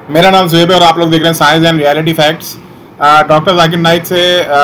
मेरा नाम ज़ुएब है और आप लोग देख रहे हैं science and reality facts. Doctor Zakir Naik से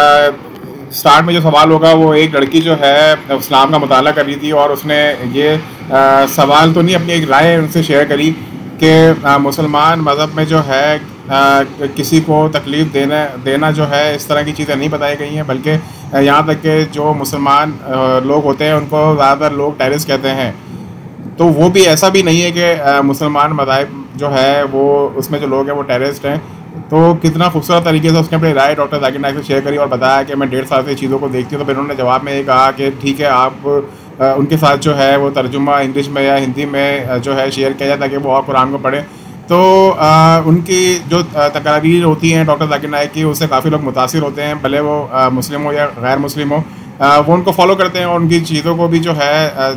स्टार्ट में जो सवाल होगा वो एक लड़की जो है इस्लाम का मुताला कर रही थी और उसने ये सवाल तो नहीं, अपनी एक राय उनसे शेयर करी कि मुसलमान मज़हब में जो है किसी को तकलीफ़ देना देना जो है इस तरह की चीज़ें नहीं बताई गई हैं, बल्कि यहाँ तक कि जो मुसलमान लोग होते हैं उनको ज़्यादातर लोग टेररिस्ट कहते हैं। तो वो भी ऐसा भी नहीं है कि मुसलमान मज़ाहिब जो है वो उसमें जो लोग हैं वो टेररिस्ट हैं। तो कितना खूबसूरत तरीके से उसने अपनी राय डॉक्टर जाकिर नाइक से शेयर करी और बताया कि मैं 1.5 साल से चीज़ों को देखती हूँ। तो फिर उन्होंने जवाब में ये कहा कि ठीक है, आप उनके साथ जो है वो तर्जुमा इंग्लिश में या हिंदी में जो है शेयर किया जाए ताकि वो और कुरान को पढ़ें। तो उनकी जो तकारीर होती हैं डॉक्टर जाकिर नाइक की, उससे काफ़ी लोग मुतासिर होते हैं, भले वो मुस्लिम हो या गैर मुस्लिम हो। वो उनको फॉलो करते हैं और उनकी चीज़ों को भी जो है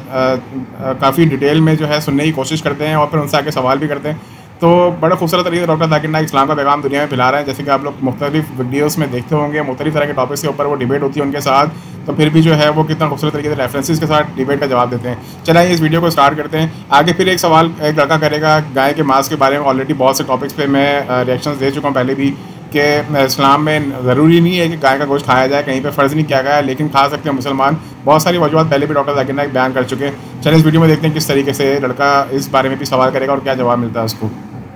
काफ़ी डिटेल में जो है सुनने की कोशिश करते हैं और फिर उनसे आके सवाल भी करते हैं। तो बड़ा खूबसूरत तरीके से डॉक्टर जाकिर नाइक इस्लाम का पैगाम दुनिया में फैला रहे हैं। जैसे कि आप लोग मुख्तलिफ वीडियोज़ में देखते होंगे, मुख्तलिफ तरह के टॉपिक्स के ऊपर वो डिबेट होती है उनके साथ। तो फिर भी जो है वो कितना खूबसूरत तरीके से रेफरेंसेस के साथ डिबेट का जवाब देते हैं। चलिए इस वीडियो को स्टार्ट करते हैं। आगे फिर एक सवाल एक लड़का करेगा गाय के मांस के बारे में। ऑलरेडी बहुत से टॉपिक्स पे मैं रिएक्शंस दे चुका हूँ पहले भी कि इस्लाम में ज़रूरी नहीं है कि गाय का गोश्त खाया जाए, कहीं पे फ़र्ज़ नहीं किया गया है, लेकिन खा सकते हैं मुसलमान। बहुत सारी वजूहत पहले भी डॉक्टर जाकिर नाइक बयान कर चुके हैं। चलिए इस वीडियो में देखते हैं किस तरीके से लड़का इस बारे में भी सवाल करेगा और क्या जवाब मिलता है उसको।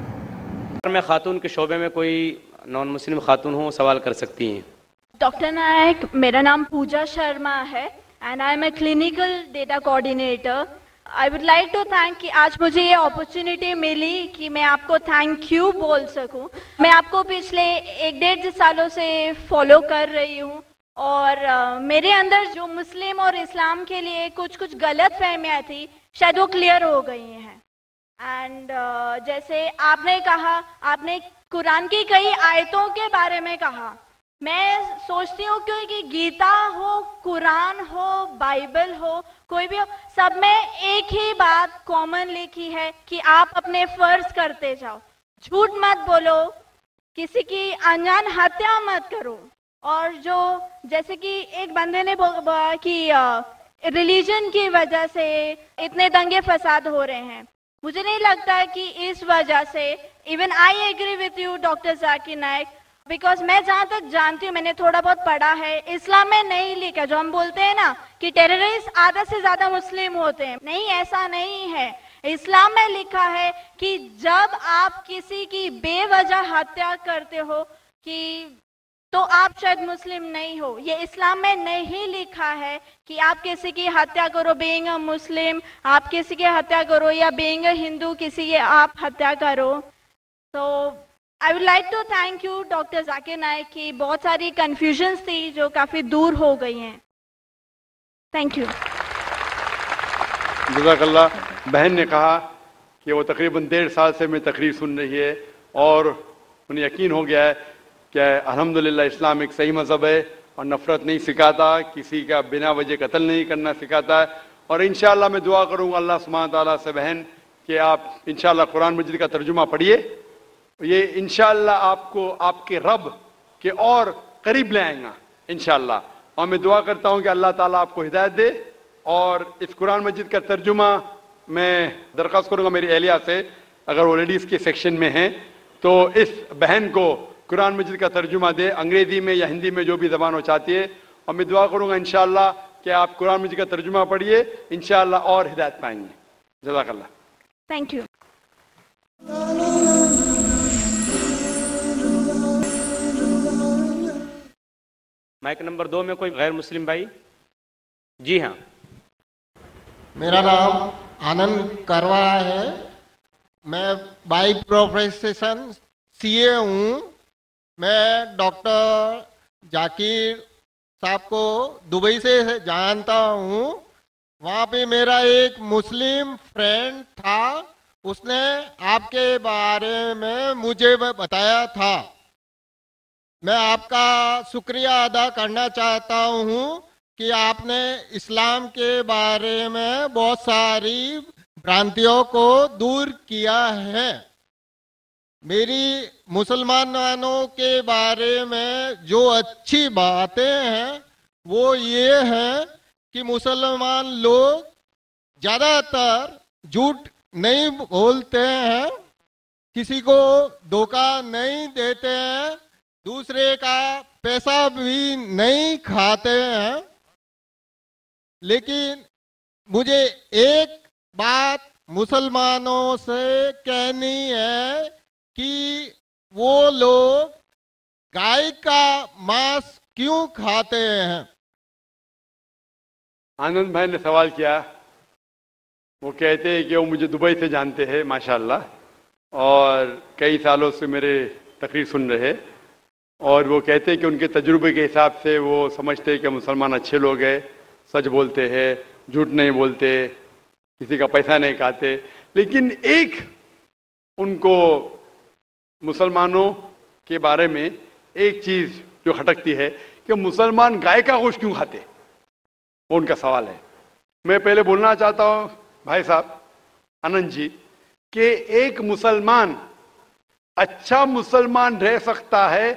मैं खातून के शोबे में कोई नॉन मुस्लिम खातून हो सवाल कर सकती हैं। डॉक्टर नायक, मेरा नाम पूजा शर्मा है and I am a clinical data coordinator. I would like to thank कि आज मुझे ये अपॉर्चुनिटी मिली कि मैं आपको थैंक यू बोल सकूं। मैं आपको पिछले 1-1.5 सालों से फॉलो कर रही हूं और मेरे अंदर जो मुस्लिम और इस्लाम के लिए कुछ कुछ गलत फहमियाँ थी, शायद वो क्लियर हो गई हैं। एंड जैसे आपने कहा, आपने कुरान की कई आयतों के बारे में कहा। मैं सोचती हूँ कि गीता हो, कुरान हो, बाइबल हो, कोई भी हो, सब में एक ही बात कॉमन लिखी है कि आप अपने फर्ज करते जाओ, झूठ मत बोलो, किसी की अनजान हत्या मत करो। और जो जैसे कि एक बंदे ने बोला कि रिलीजन की वजह से इतने दंगे फसाद हो रहे हैं, मुझे नहीं लगता कि इस वजह से, even I agree with you doctor Zakir Naik, because मैं जहां तक जानती हूँ, मैंने थोड़ा बहुत पढ़ा है, इस्लाम में नहीं लिखा जो हम बोलते हैं ना कि टेररिस्ट आधा से ज्यादा मुस्लिम होते हैं। नहीं, ऐसा नहीं है। इस्लाम में लिखा है कि जब आप किसी की बेवजह हत्या करते हो कि तो आप शायद मुस्लिम नहीं हो। ये इस्लाम में नहीं लिखा है कि आप किसी की हत्या करो बीइंग अ मुस्लिम, आप किसी की हत्या करो या बीइंग अ हिंदू किसी की आप हत्या करो। तो I would like to thank you doctor Zakir Naik की बहुत सारी कंफ्यूजन्स थी जो काफी दूर हो गई हैं। Thank you. जज़ाकल्लाह। बहन ने कहा कि वो तकरीबन 1.5 साल से मैं तकरीर सुन रही है और उन्हें यकीन हो गया है कि अल्हम्दुलिल्लाह इस्लाम एक सही मज़हब है और नफ़रत नहीं सिखाता, किसी का बिना वजह कत्ल नहीं करना सिखाता है। और इंशाअल्लाह मैं दुआ करूँगा अल्लाह सुब्हानहू तआला से बहन कि आप इंशाअल्लाह कुरान मजीद का तर्जुमा पढ़िए। ये इंशाअल्लाह आपको आपके रब के और करीब ले आएगा इंशाअल्लाह। और मैं दुआ करता हूँ कि अल्लाह ताला आपको हिदायत दे। और इस कुरान मजीद का तर्जुमा मैं दरख्वास्त करूँगा मेरी एहलिया से, अगर वो लेडीज़ के सेक्शन में हैं तो इस बहन को कुरान मजीद का तर्जुमा दे, अंग्रेज़ी में या हिंदी में जो भी ज़बान वो चाहती है। और मैं दुआ करूँगा इंशाअल्लाह कि आप कुरान मजीद का तर्जुमा पढ़िए, इंशाअल्लाह और हिदायत पाएंगे। जज़ाकल्लाह। Thank you. माइक नंबर 2 में कोई गैर मुस्लिम भाई? जी हाँ। मेरा नाम आनंद करवा है। मैं बाई प्रोफेशन सीए हूँ। मैं डॉक्टर जाकिर साहब को दुबई से जानता हूँ। वहाँ पे मेरा एक मुस्लिम फ्रेंड था, उसने आपके बारे में मुझे बताया था। मैं आपका शुक्रिया अदा करना चाहता हूँ कि आपने इस्लाम के बारे में बहुत सारी भ्रांतियों को दूर किया है। मेरी मुसलमानों के बारे में जो अच्छी बातें हैं वो ये हैं कि मुसलमान लोग ज़्यादातर झूठ नहीं बोलते हैं किसी को धोखा नहीं देते हैं, दूसरे का पैसा भी नहीं खाते हैं। लेकिन मुझे एक बात मुसलमानों से कहनी है कि वो लोग गाय का मांस क्यों खाते हैं। आनंद भाई ने सवाल किया। वो कहते हैं कि वो मुझे दुबई से जानते हैं माशाल्लाह, और कई सालों से मेरे तकरीर सुन रहे, और वो कहते हैं कि उनके तजुर्बे के हिसाब से वो समझते हैं कि मुसलमान अच्छे लोग हैं, सच बोलते हैं, झूठ नहीं बोलते, किसी का पैसा नहीं खाते। लेकिन एक उनको मुसलमानों के बारे में एक चीज़ जो खटकती है कि मुसलमान गाय का गोश्त क्यों खाते, वो उनका सवाल है। मैं पहले बोलना चाहता हूँ भाई साहब आनंद जी कि एक मुसलमान अच्छा मुसलमान रह सकता है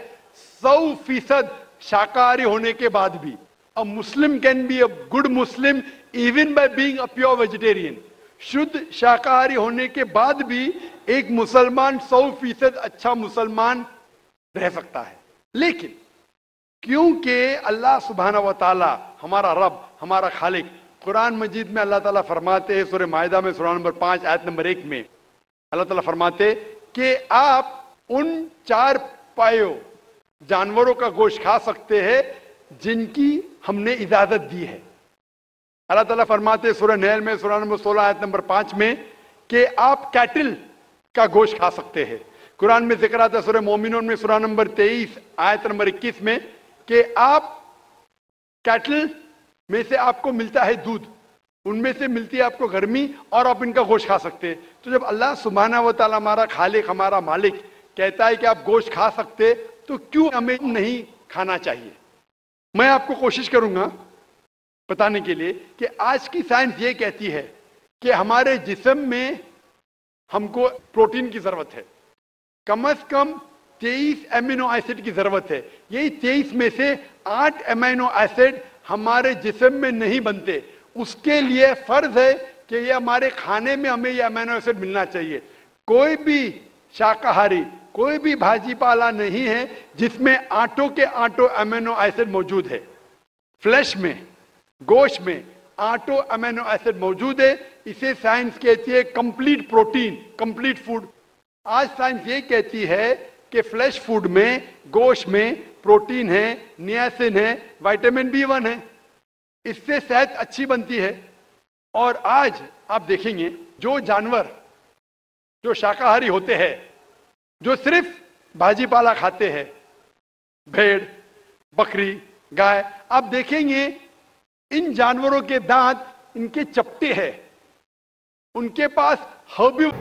100% शाकाहारी होने के बाद भी। A Muslim can be a good Muslim even by being a pure vegetarian. शुद्ध शाकाहारी होने के बाद भी एक मुसलमान 100% अच्छा मुसलमान रह सकता है। लेकिन क्योंकि अल्लाह सुब्हाना व तआला हमारा रब, हमारा खालिक, कुरान मजीद में अल्लाह ताला फरमाते हैं, सूरह माइदा में सूरा नंबर 5 आयत नंबर 1 में अल्लाह ताला फरमाते कि आप उन 4 पायों जानवरों का गोश्त खा सकते हैं जिनकी हमने इजाजत दी है। अल्लाह ताला फरमाते हैं सूरह नहल में सूरा नंबर 16 आयत नंबर 5 में कि आप कैटल का गोश्त खा सकते हैं। कुरान में जिक्र आता है सूरह मोमिनून में सूरा नंबर 23 आयत नंबर 21 में कि आप कैटल में से आपको मिलता है दूध, उनमें से मिलती है आपको गर्मी, और आप इनका गोश्त खा सकते हैं। तो जब अल्लाह सुब्हाना व तआला हमारा खालिक, हमारा मालिक कहता है कि आप गोश्त खा सकते, तो क्यों हमें नहीं खाना चाहिए। मैं आपको कोशिश करूंगा बताने के लिए कि आज की साइंस ये कहती है कि हमारे जिस्म में हमको प्रोटीन की जरूरत है, कम से कम 23 एमिनो एसिड की जरूरत है। यही 23 में से 8 एमिनो एसिड हमारे जिस्म में नहीं बनते। उसके लिए फर्ज है कि ये हमारे खाने में हमें ये अमीनो एसिड मिलना चाहिए। कोई भी शाकाहारी, कोई भी भाजी पाला नहीं है जिसमें आटों के आटो अमीनो एसिड मौजूद है। फ्लैश में, गोश्त में आटो अमीनो एसिड मौजूद है। इसे साइंस कहती है कंप्लीट प्रोटीन, कंप्लीट फूड। आज साइंस ये कहती है कि फ्लैश फूड में, गोश्त में प्रोटीन है, नियासिन है, विटामिन B1 है, इससे सेहत अच्छी बनती है। और आज आप देखेंगे जो जानवर जो शाकाहारी होते हैं, जो सिर्फ भाजी पाला खाते हैं, भेड़, बकरी, गाय, आप देखेंगे इन जानवरों के दांत इनके चपटे हैं, उनके पास हर्बी।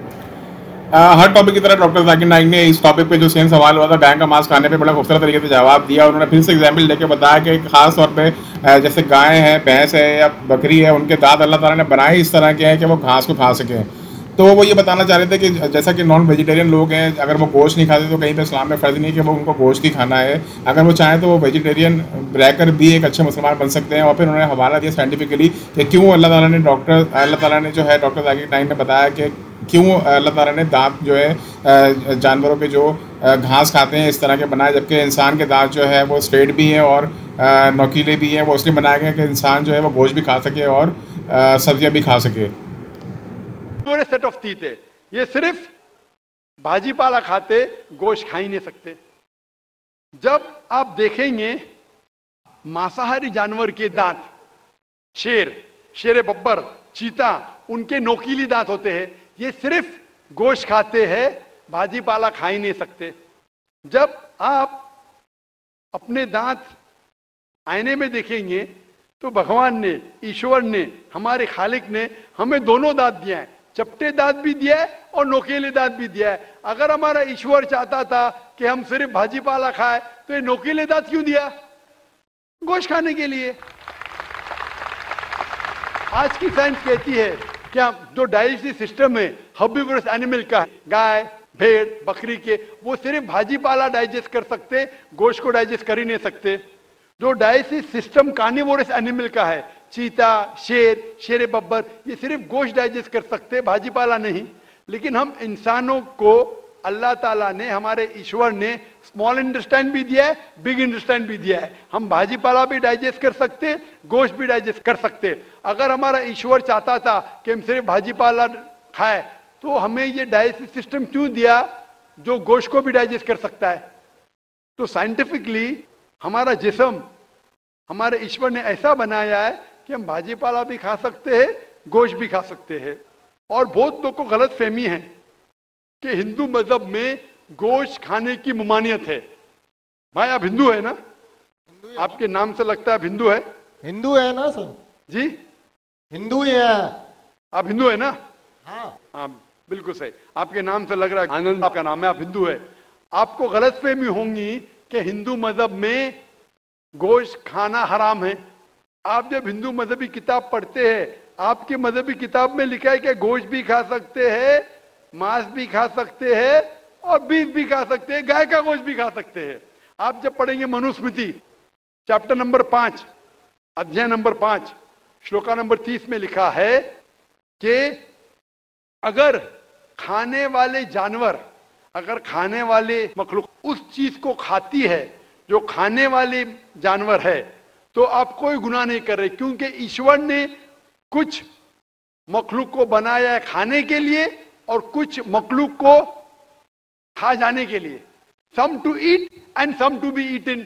हर टॉपिक की तरह डॉक्टर जाकिर नाइक ने इस टॉपिक पे जो सेम सवाल हुआ था गाय का मांस खाने पे बड़ा खूबसूरत तरीके से जवाब दिया। उन्होंने फिर से एग्जाम्पल लेके बताया कि खास तौर पे जैसे गाय है, भैंस है या बकरी है, उनके दांत अल्लाह ताला ने बनाए इस तरह के हैं कि वो घास को खा सकें। तो वो ये बताना चाह रहे थे कि जैसा कि नॉन वेजिटेरियन लोग हैं, अगर वो गोश्त नहीं खाते तो कहीं पे इस्लाम में फ़र्ज़ नहीं कि वो उनको गोश्त ही खाना है। अगर वो चाहें तो वो वेजिटेरियन रहकर भी एक अच्छे मुसलमान बन सकते हैं। और फिर उन्होंने हवाला दिया साइंटिफिकली कि क्यों अल्लाह ताला ने जो है डॉक्टर जाकिर नाइक ने बताया कि क्यों अल्लाह ताला ने दांत जो है जानवरों के जो घास खाते हैं इस तरह के बनाए, जबकि इंसान के दांत जो है वो स्ट्रेट भी हैं और नोकीले भी हैं। वो इसलिए बनाए गए कि इंसान जो है वो गोश्त भी खा सके और सब्जियां भी खा सके। सेट ऑफ टीथ है, ये सिर्फ भाजी पाला खाते, गोश्त खा ही नहीं सकते। जब आप देखेंगे मांसाहारी जानवर के दांत, शेर बब्बर, चीता, उनके नोकीली दांत होते हैं। ये सिर्फ गोश्त खाते हैं, भाजी पाला खा ही नहीं सकते। जब आप अपने दांत आईने में देखेंगे तो भगवान ने, ईश्वर ने, हमारे खालिक ने हमें दोनों दांत दिया है, चपटे दांत भी दिया है और नोकीले दांत भी दिया है। अगर हमारा ईश्वर चाहता था कि हम सिर्फ भाजी पाला खाए तो ये नोकीले दांत क्यों दिया? गोश्त खाने के लिए। आज की साइंस कहती है कि जो डाइजेस्टिव सिस्टम है हर्बिवोरस एनिमल का, गाय, भेड़, बकरी के, वो सिर्फ भाजी पाला डाइजेस्ट कर सकते, गोश्त को डाइजेस्ट कर ही नहीं सकते। जो डाइजेस्टिव सिस्टम कार्निवोरस एनिमल का है, चीता, शेर बब्बर, ये सिर्फ गोश्त डाइजेस्ट कर सकते, भाजी पाला नहीं। लेकिन हम इंसानों को अल्लाह ताला ने, हमारे ईश्वर ने स्मॉल इंटेस्टाइन भी दिया है, बिग इंटेस्टाइन भी दिया है। हम भाजी पाला भी डाइजेस्ट कर सकते, गोश्त भी डाइजेस्ट कर सकते। अगर हमारा ईश्वर चाहता था कि हम सिर्फ भाजी पाला खाए, तो हमें ये डाइजेस्टिव सिस्टम क्यों दिया जो गोश्त को भी डाइजेस्ट कर सकता है? तो साइंटिफिकली हमारा जिस्म हमारे ईश्वर ने ऐसा बनाया है कि हम भाजी पाला भी खा सकते हैं, गोश्त भी खा सकते हैं। और बहुत लोग को गलत फहमी है कि हिंदू मजहब में गोश्त खाने की ममानियत है। भाई आप हिंदू है ना? आपके नाम से लगता है आप हिंदू है। हिंदू है ना सर? जी हिंदू ही है। आप हिंदू है ना? हाँ हाँ बिल्कुल सही, आपके नाम से लग रहा है आनंद आपका नाम है, आप हिंदू है। आपको गलतफहमी होंगी कि हिंदू मजहब में गोश्त खाना हराम है। आप जब हिंदू मजहबी किताब पढ़ते हैं, आपकी मजहबी किताब में लिखा है कि गोश्त भी खा सकते हैं, मांस भी खा सकते हैं और बीफ भी खा सकते हैं, गाय का गोश्त भी खा सकते हैं। आप जब पढ़ेंगे मनुस्मृति चैप्टर नंबर 5 अध्याय नंबर 5 श्लोका नंबर 30 में लिखा है कि अगर खाने वाले जानवर, अगर खाने वाले मखलूक उस चीज को खाती है जो खाने वाले जानवर है, तो आप कोई गुनाह नहीं कर रहे, क्योंकि ईश्वर ने कुछ मखलूक को बनाया है खाने के लिए और कुछ मखलूक को खा जाने के लिए। Some to eat and some to be eaten.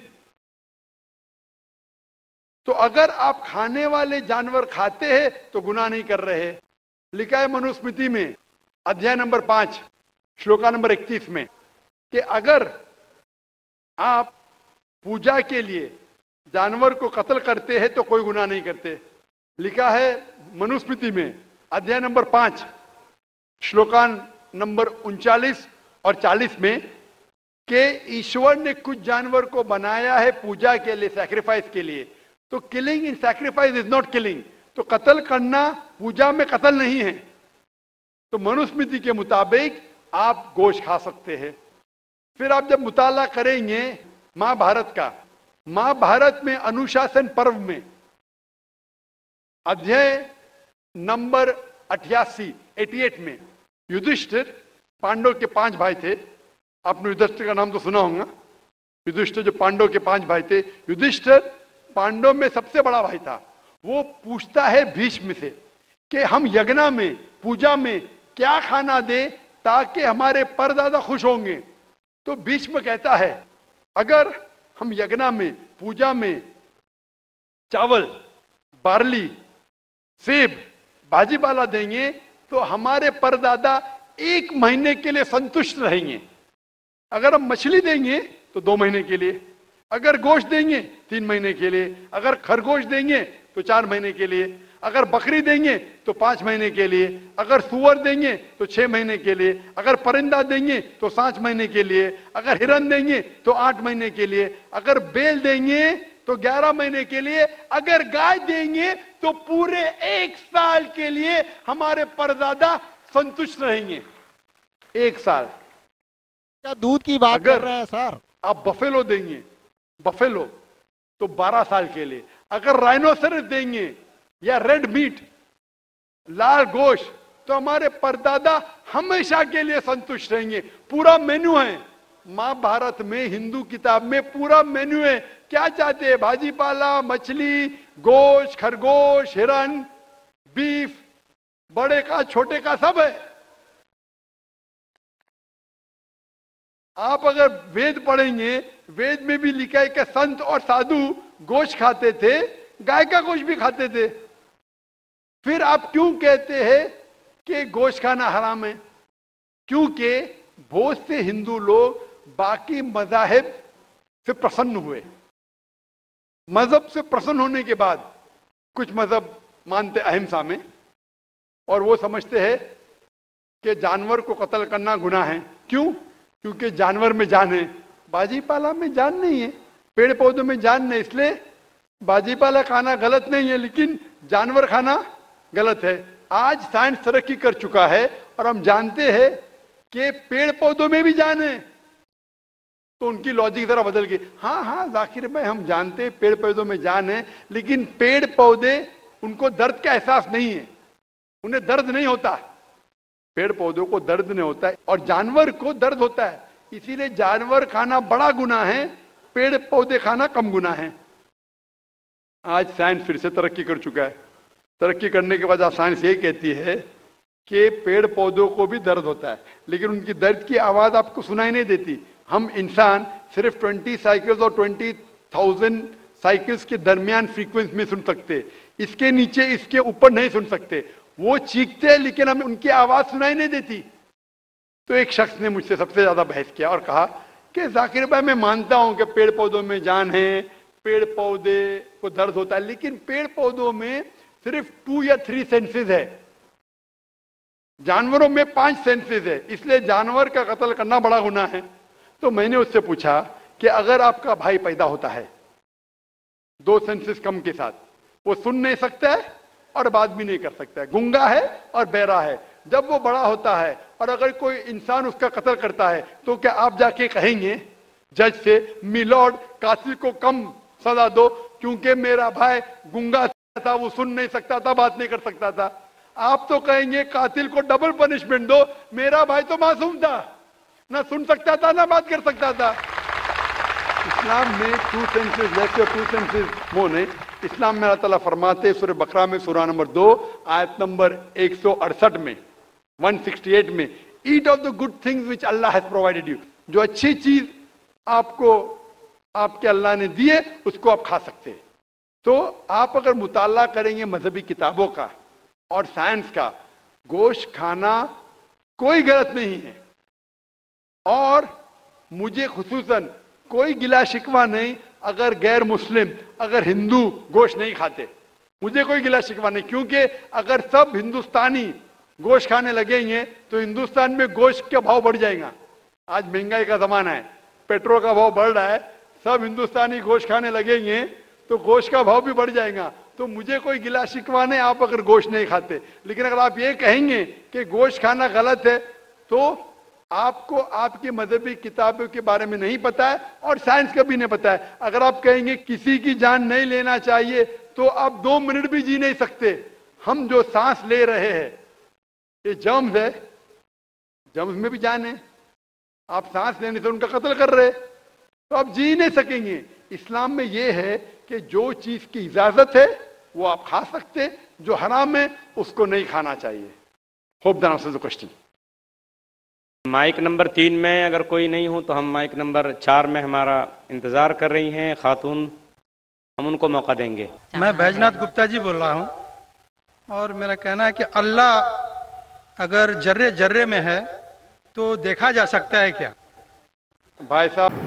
तो अगर आप खाने वाले जानवर खाते हैं तो गुनाह नहीं कर रहे। लिखा है मनुस्मृति में अध्याय नंबर 5 श्लोका नंबर 31 में कि अगर आप पूजा के लिए जानवर को कत्ल करते हैं तो कोई गुनाह नहीं करते। लिखा है मनुस्मृति में अध्याय नंबर 5 श्लोकान नंबर 39 और 40 में कि ईश्वर ने कुछ जानवर को बनाया है पूजा के लिए, सैक्रिफाइस के लिए। तो killing in sacrifice is not killing. तो कत्ल करना पूजा में कत्ल नहीं है। तो मनुस्मृति के मुताबिक आप गोश्त खा सकते हैं। फिर आप जब मुताला करेंगे महाभारत का, महाभारत में अनुशासन पर्व में अध्याय नंबर 88 में युधिष्ठिर, पांडव के 5 भाई थे। आपने युधिष्ठिर का नाम तो सुना होगा। युधिष्ठिर जो पांडव के 5 भाई थे, युधिष्ठिर पांडव में सबसे बड़ा भाई था। वो पूछता है भीष्म से कि हम यज्ञ में, पूजा में क्या खाना दे ताकि हमारे परदादा खुश होंगे। तो भीष्म कहता है अगर हम यज्ञ में, पूजा में चावल, बार्ली, सेब, भाजी पाला देंगे तो हमारे परदादा 1 महीने के लिए संतुष्ट रहेंगे। अगर हम मछली देंगे तो 2 महीने के लिए, अगर गोश्त देंगे 3 महीने के लिए, अगर खरगोश देंगे तो 4 महीने के लिए, अगर बकरी देंगे तो 5 महीने के लिए, अगर सुअर देंगे तो 6 महीने के लिए, अगर परिंदा देंगे तो 7 महीने के लिए, अगर हिरन देंगे तो 8 महीने के लिए, अगर बैल देंगे तो 11 महीने के लिए, अगर गाय देंगे तो पूरे 1 साल के लिए हमारे परदादा संतुष्ट रहेंगे। 1 साल। क्या दूध की बात कर रहे हैं सर? आप बफेलो देंगे, बफेलो तो 12 साल के लिए, अगर राइनोसरस देंगे या रेड मीट, लाल गोश्त, तो हमारे परदादा हमेशा के लिए संतुष्ट रहेंगे। पूरा मेन्यू है महाभारत में, हिंदू किताब में पूरा मेन्यू है। क्या चाहते हैं? भाजी पाला, मछली, गोश्त, खरगोश, हिरन, बीफ, बड़े का छोटे का सब है। आप अगर वेद पढ़ेंगे, वेद में भी लिखा है कि संत और साधु गोश्त खाते थे, गाय का गोश्त भी खाते थे। फिर आप क्यों कहते हैं कि गोश्त खाना हराम है? क्योंकि बहुत से हिंदू लोग बाकी मजाहिब से प्रसन्न हुए। मजहब से प्रसन्न होने के बाद कुछ मजहब मानते अहिंसा में, और वो समझते हैं कि जानवर को कत्ल करना गुनाह है। क्यों? क्योंकि जानवर में जान है, बाजी पाला में जान नहीं है, पेड़ पौधों में जान नहीं, इसलिए बाजी पाला खाना गलत नहीं है, लेकिन जानवर खाना गलत है। आज साइंस तरक्की कर चुका है और हम जानते हैं कि पेड़ पौधों में भी जान है। तो उनकी लॉजिक जरा बदल गई। हाँ हाँ जाकिर भाई, हम जानते हैं पेड़ पौधों में जान है, लेकिन पेड़ पौधे, उनको दर्द का एहसास नहीं है, उन्हें दर्द नहीं होता। पेड़ पौधों को दर्द नहीं होता है और जानवर को दर्द होता है, इसीलिए जानवर खाना बड़ा गुनाह है, पेड़ पौधे खाना कम गुनाह है। आज साइंस फिर से तरक्की कर चुका है। तरक्की करने के बाद आज साइंस ये कहती है कि पेड़ पौधों को भी दर्द होता है, लेकिन उनकी दर्द की आवाज आपको सुनाई नहीं देती। हम इंसान सिर्फ 20 साइकिल्स और 20,000 साइकिल्स के दरमियान फ्रीक्वेंसी में सुन सकते, इसके नीचे इसके ऊपर नहीं सुन सकते। वो चीखते हैं लेकिन हमें उनकी आवाज सुनाई नहीं देती। तो एक शख्स ने मुझसे सबसे ज्यादा बहस किया और कहा कि जाकिर भाई, मैं मानता हूं कि पेड़ पौधों में जान है, पेड़ पौधे को दर्द होता है, लेकिन पेड़ पौधों में सिर्फ 2 या 3 सेंसेस है, जानवरों में 5 सेंसेस है, इसलिए जानवर का कत्ल करना बड़ा गुनाह है। तो मैंने उससे पूछा कि अगर आपका भाई पैदा होता है 2 सेंसेस कम के साथ, वो सुन नहीं सकता है और बात भी नहीं कर सकता है, गूंगा है और बहरा है, जब वो बड़ा होता है और अगर कोई इंसान उसका कत्ल करता है तो क्या आप जाके कहेंगे जज से, मिलॉर्ड कातिल को कम सजा दो क्योंकि मेरा भाई गूंगा था, वो सुन नहीं सकता था, बात नहीं कर सकता था? आप तो कहेंगे कातिल को डबल पनिशमेंट दो, मेरा भाई तो मासूम था, ना सुन सकता था ना बात कर सकता था। इस्लाम में 2 सेंसेस लेस और 2 सेंसेस मोर नहीं। इस्लाम में अल्लाह ताला फरमाते सूरह बकरा में सूरह नंबर 2 आयत नंबर 168 में 168 में, eat of the good things which Allah has provided you, जो अच्छी चीज आपको आपके अल्लाह ने दिए उसको आप खा सकते हैं। तो आप अगर मुताला करेंगे मजहबी किताबों का और साइंस का, गोश्त खाना कोई गलत नहीं है और मुझे खुसूसन कोई गिला शिकवा नहीं अगर गैर मुस्लिम, अगर हिंदू गोश्त नहीं खाते, मुझे कोई गिला शिकवा नहीं, क्योंकि अगर सब हिंदुस्तानी गोश्त खाने लगेंगे तो हिंदुस्तान में गोश्त का भाव बढ़ जाएगा। आज महंगाई का जमाना है, पेट्रोल का भाव बढ़ रहा है, सब हिंदुस्तानी गोश्त खाने लगेंगे तो गोश्त का भाव भी बढ़ जाएगा। तो मुझे कोई गिला शिकवा नहीं आप अगर गोश्त नहीं खाते, लेकिन अगर आप ये कहेंगे कि गोश्त खाना गलत है तो आपको आपकी मजहबी किताबों के बारे में नहीं पता है और साइंस का भी नहीं पता है। अगर आप कहेंगे किसी की जान नहीं लेना चाहिए तो आप 2 मिनट भी जी नहीं सकते। हम जो सांस ले रहे हैं ये जर्म्स है, जर्म्स में भी जान है, आप सांस लेने से उनका कत्ल कर रहे तो आप जी नहीं सकेंगे। इस्लाम में यह है कि जो चीज की इजाजत है वो आप खा सकते, जो हराम है उसको नहीं खाना चाहिए। Hope that answers the question. Mic number 3 में अगर कोई नहीं हो तो हम माइक नंबर 4 में हमारा इंतजार कर रही हैं खातून, हम उनको मौका देंगे। मैं बैजनाथ गुप्ता जी बोल रहा हूँ और मेरा कहना है कि अल्लाह अगर जर्रे जर्रे में है तो देखा जा सकता है क्या? भाई साहब,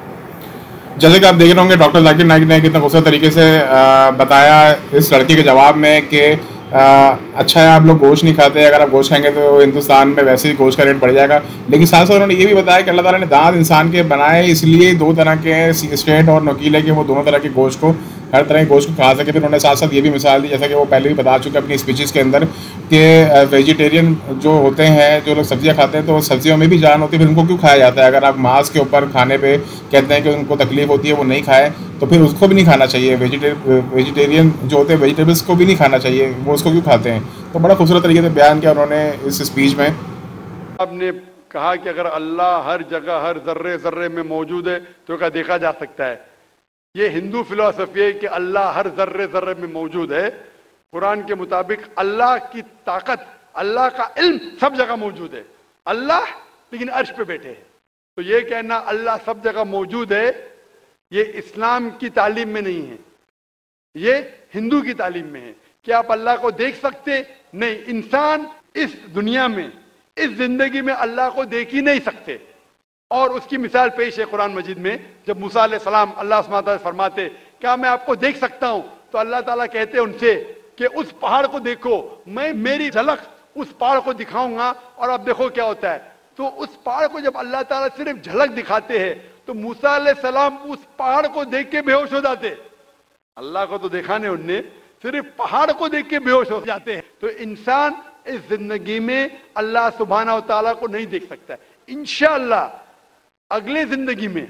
जैसे कि आप देख रहे होंगे डॉक्टर जाकिर नाइक ने कितना खूबसूरत तरीके से बताया इस लड़की के जवाब में कि अच्छा है आप लोग गोश्त नहीं खाते, अगर आप गोश्त खाएंगे तो हिंदुस्तान में वैसे ही गोश्त का रेट बढ़ जाएगा। लेकिन साथ साथ उन्होंने ये भी बताया कि अल्लाह ताला ने दांत इंसान के बनाए इसलिए 2 तरह के स्ट्रेट और नकील है कि वो दोनों तरह के गोश्त को, हर तरह के गोश्त को खा सके। फिर उन्होंने साथ साथ ये भी मिसाल दी, जैसा कि वो पहले भी बता चुके अपनी स्पीचेस के अंदर, कि वेजिटेरियन जो होते हैं, जो लोग सब्जियां खाते हैं, तो सब्जियों में भी जान होती है, फिर उनको क्यों खाया जाता है? अगर आप मांस के ऊपर खाने पे कहते हैं कि उनको तकलीफ होती है वो नहीं खाए, तो फिर उसको भी नहीं खाना चाहिए। वेजिटेरियन जो होते हैं वेजिटेबल्स को भी नहीं खाना चाहिए, वो उसको क्यों खाते हैं? तो बड़ा खूबसूरत तरीके से बयान किया उन्होंने इस स्पीच में। आपने कहा कि अगर अल्लाह हर जगह हर जर्रे जर्रे में मौजूद है तो क्या देखा जा सकता है? ये हिंदू फिलॉसफी है कि अल्लाह हर जर्रे जर्रे में मौजूद है। कुरान के मुताबिक अल्लाह की ताकत, अल्लाह का इल्म सब जगह मौजूद है। अल्लाह लेकिन अर्श पे बैठे हैं, तो ये कहना अल्लाह सब जगह मौजूद है ये इस्लाम की तालीम में नहीं है, ये हिंदू की तालीम में है। क्या आप अल्लाह को देख सकते? नहीं। इंसान इस दुनिया में, इस जिंदगी में अल्लाह को देख ही नहीं सकते। और उसकी मिसाल पेश है कुरान मजीद में, जब मूसा अलैहिस्सलाम अल्लाह सुब्हानहू व तआला फरमाते क्या मैं आपको देख सकता हूं, तो अल्लाह ताला कहते उनसे कि उस पहाड़ को देखो, मैं मेरी झलक उस पहाड़ को दिखाऊंगा और अब देखो क्या होता है। तो उस पहाड़ को जब अल्लाह ताला सिर्फ झलक दिखाते हैं तो मूसा अलैहिस्सलाम उस पहाड़ को देख के बेहोश हो जाते। अल्लाह को तो देखा नहीं उनने, सिर्फ पहाड़ को देख के बेहोश हो जाते हैं। तो इंसान इस जिंदगी में अल्लाह सुब्हानहू व तआला को नहीं देख सकता। इंशाअल्लाह अगले जिंदगी में,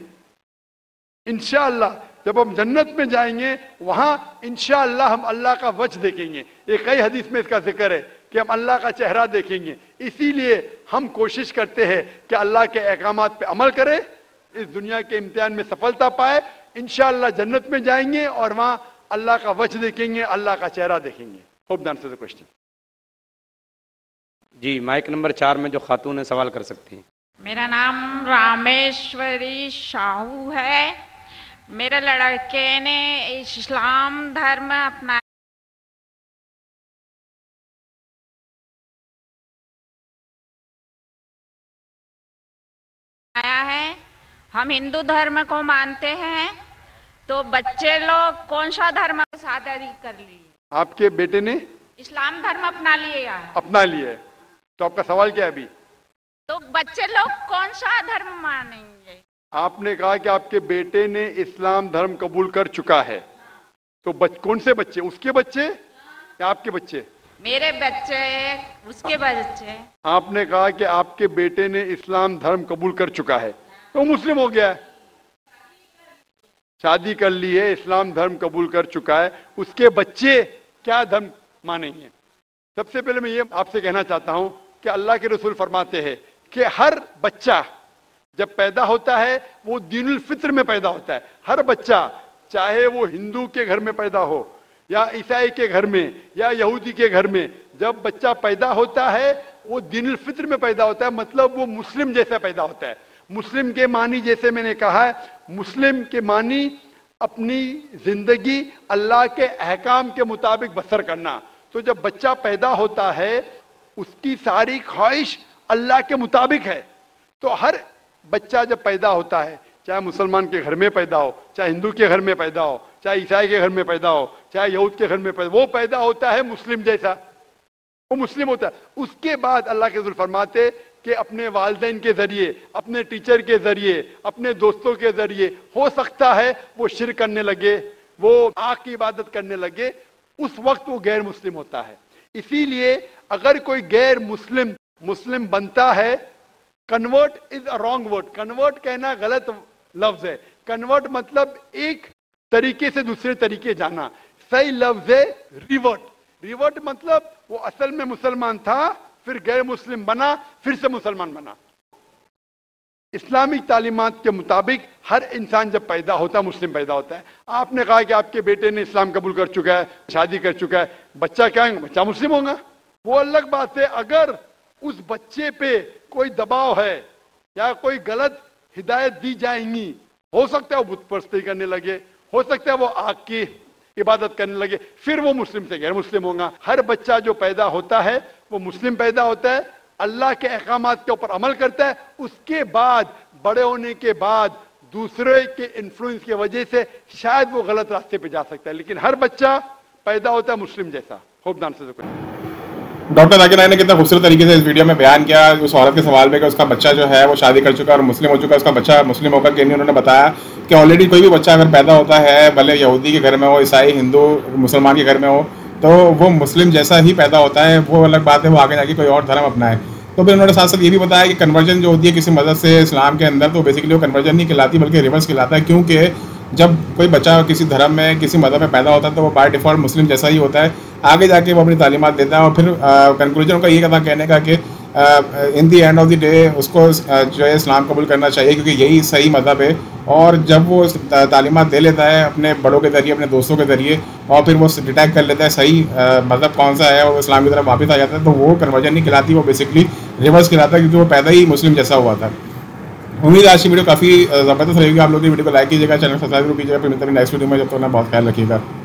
इंशाअल्लाह जब हम जन्नत में जाएंगे वहां इंशाअल्लाह हम अल्लाह का वजह देखेंगे। ये कई हदीस में इसका जिक्र है कि हम अल्लाह का चेहरा देखेंगे। इसीलिए हम कोशिश करते हैं कि अल्लाह के अहकामात पे अमल करें, इस दुनिया के इम्तिहान में सफलता पाए, इंशाअल्लाह जन्नत में जाएंगे और वहां अल्लाह का वजह देखेंगे, अल्लाह का चेहरा देखेंगे। Hope that answers the question. जी, माइक नंबर 4 में जो खातून है सवाल कर सकती हैं। मेरा नाम रामेश्वरी शाहू है। मेरे लड़के ने इस्लाम धर्म अपनाया है। हम हिंदू धर्म को मानते हैं, तो बच्चे लोग कौन सा धर्म शादी कर लिए? आपके बेटे ने इस्लाम धर्म अपना लिया। अपना लिया है, तो आपका सवाल क्या है अभी? तो बच्चे लोग कौन सा धर्म मानेंगे? आपने कहा कि आपके बेटे ने इस्लाम धर्म कबूल कर चुका है, तो कौन से बच्चे? उसके बच्चे या आपके बच्चे? मेरे बच्चे, उसके बच्चे। आपने कहा कि आपके बेटे ने इस्लाम धर्म कबूल कर चुका है, तो मुस्लिम हो गया है, शादी कर ली है, इस्लाम धर्म कबूल कर चुका है, उसके बच्चे क्या धर्म मानेंगे? सबसे पहले मैं ये आपसे कहना चाहता हूं कि अल्लाह के रसूल फरमाते हैं कि हर बच्चा जब पैदा होता है वो दीनुल फित्र में पैदा होता है। हर बच्चा, चाहे वो हिंदू के घर में पैदा हो या ईसाई के घर में या यहूदी के घर में, जब बच्चा पैदा होता है वो दीनुल फित्र में पैदा होता है, मतलब वो मुस्लिम जैसा पैदा होता है। मुस्लिम के मानी, जैसे मैंने कहा है, मुस्लिम के मानी अपनी जिंदगी अल्लाह के अहकाम के मुताबिक बसर करना। तो जब बच्चा पैदा होता है उसकी सारी ख्वाहिश अल्लाह के मुताबिक है। तो हर बच्चा जब पैदा होता है, चाहे मुसलमान के घर में पैदा हो, चाहे हिंदू के घर में पैदा हो, चाहे ईसाई के घर में पैदा हो, चाहे यहूद के घर में पैदा हो, वो पैदा होता है मुस्लिम जैसा, वो मुस्लिम होता है। उसके बाद अल्लाह के रसूल फरमाते कि अपने वालिदैन के जरिए, अपने टीचर के जरिए, अपने दोस्तों के जरिए हो सकता है वो शिर्क करने लगे, वो आग की इबादत करने लगे, उस वक्त वो गैर मुस्लिम होता है। इसीलिए अगर कोई गैर मुस्लिम मुस्लिम बनता है, convert is a wrong word, convert कहना गलत लफ्ज है। कन्वर्ट मतलब एक तरीके से दूसरे तरीके जाना, सही लफ्ज है रिवर्ट। रिवर्ट मतलब वो असल में मुसलमान था, फिर गैर मुस्लिम बना, फिर से मुसलमान बना। इस्लामिक तालीमात के मुताबिक हर इंसान जब पैदा होता है मुस्लिम पैदा होता है। आपने कहा कि आपके बेटे ने इस्लाम कबूल कर चुका है, शादी कर चुका है, बच्चा क्या है? बच्चा मुस्लिम होगा, वो अलग बात है। अगर उस बच्चे पे कोई दबाव है या कोई गलत हिदायत दी जाएंगी, हो सकता है वो बुत परस्ती करने लगे, हो सकता है वो आग की इबादत करने लगे, फिर वो मुस्लिम से गैर मुस्लिम होगा। हर बच्चा जो पैदा होता है वो मुस्लिम पैदा होता है, अल्लाह के अहकामात के ऊपर अमल करता है, उसके बाद बड़े होने के बाद दूसरे के इन्फ्लुएंस की वजह से शायद वो गलत रास्ते पे जा सकता है, लेकिन हर बच्चा पैदा होता है मुस्लिम जैसा। Hope the answer doctor Zakir Naik ने कितना खूबसूरत तरीके से इस वीडियो में बयान किया उस औरत के सवाल पे कि उसका बच्चा जो है वो शादी कर चुका है और मुस्लिम हो चुका है, उसका बच्चा मुस्लिम होकर के नहीं। उन्होंने बताया कि ऑलरेडी कोई भी बच्चा अगर पैदा होता है, भले यहूदी के घर में हो, ईसाई, हिंदू, मुसलमान के घर में हो, तो वो मुस्लिम जैसा ही पैदा होता है। वो अलग बात है वो आगे जाके कोई और धर्म अपनाए। तो फिर उन्होंने साथ साथ ये भी बताया कि कन्वर्जन जो होती है किसी मदद से इस्लाम के अंदर, तो बेसिकली वो कन्वर्जन नहीं कहलाती बल्कि रिवर्स कहलाता है, क्योंकि जब कोई बच्चा किसी धर्म में, किसी मज़हब में पैदा होता है तो वो बाय डिफ़ॉल्ट मुस्लिम जैसा ही होता है। आगे जाके वो अपनी तालीमात देता है और फिर कंक्लूजन का ये था कहने का कि in the end of the day उसको जो है इस्लाम कबूल करना चाहिए क्योंकि यही सही मज़हब है। और जब वो तालीमात दे लेता है अपने बड़ों के ज़रिए, अपने दोस्तों के ज़रिए, और फिर वो डिटेक्ट कर लेता है सही मज़हब कौन सा है और इस्लाम की तरफ वापस आ जाता है, तो वो कन्वर्जन नहीं कहलाती, वो बेसिकली रिवर्स कहलाता है क्योंकि वो पैदा ही मुस्लिम जैसा हुआ था। उम्मीद है आज की वीडियो काफ़ी ज़बरदस्त रहेगी। आप लोग वीडियो को लाइक कीजिएगा, चैनल सब्सक्राइब कीजिएगा। फिर मिलते हैं नेक्स्ट वीडियो में, जब तक अपना बहुत ख्याल रखिएगा।